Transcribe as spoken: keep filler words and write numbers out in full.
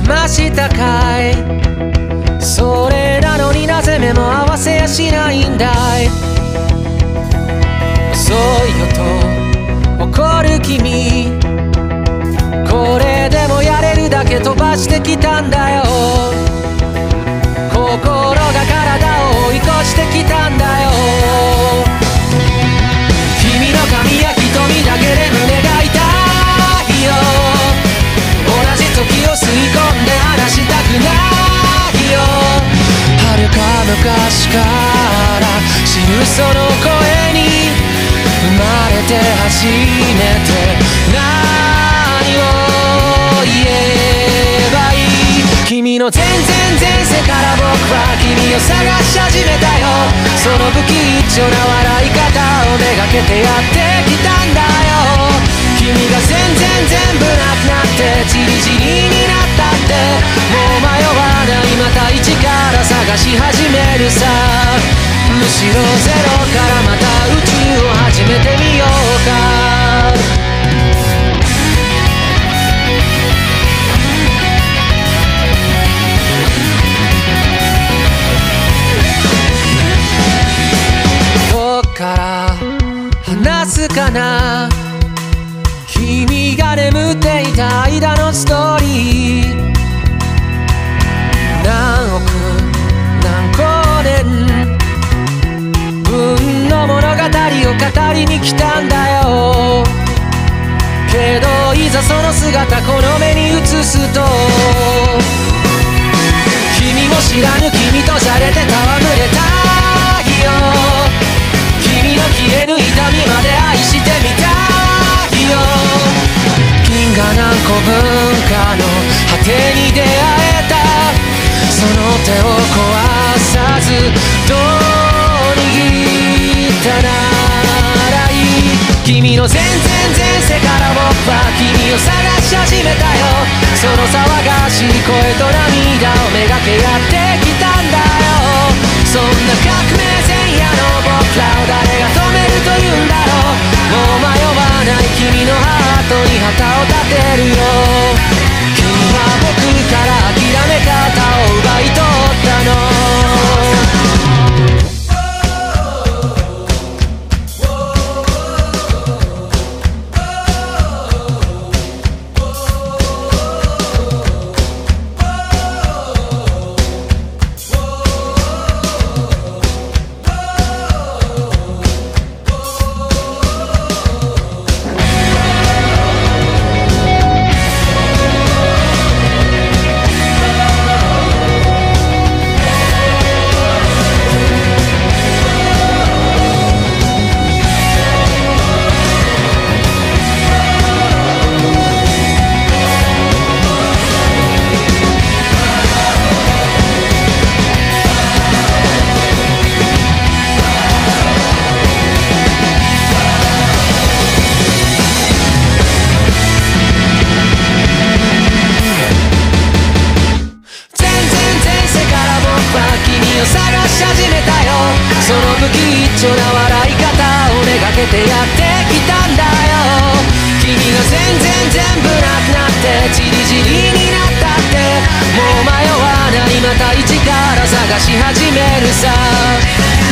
ましたかい。それなのになぜ目も合わせやしないんだい。遅いよと怒る君、これでもやれるだけ飛ばしてきたんだよ。心が体を追い越してきたんだよ。君の髪や瞳だけで胸が痛いよ。同じ時を吸い込んで離したくないよ。遥か昔から知るその声に生まれて初めて何を言えばいい。君の全然前世から僕は君を探し始めたよ。その不吉祥な笑い方をめがけてやってきたんだよ。君が全然全部なくなってチリチリになったってもう迷わない、また一から探し始めるさ。むしろゼロからまた宇宙を始めてみようか。どっから話すかな、君が眠っていた間のストーリー。何億何光年分の物語を語りに来たんだよ。けどいざその姿この目に映すと、君も知らぬ君とじゃれて戯れたいよ。君の消えぬ痛みまで愛してみたいよ。銀河何個分かの果てに出会えた、その手を壊さずどう握ったならいい。君の全然前世から僕は君を探し始めたよ。その騒がしい声と涙をめがけやってきたんだよ。そんな革命前夜の僕らを誰が止めるというんだろう。もう迷わない君のハートに旗を立てるよ。君は僕から諦め方を奪い取ったの。その不吉祥な笑い方をめがけてやってきたんだよ。君が全然全部なくなってチリチリになったって、もう迷わない、また一から探し始めるさ。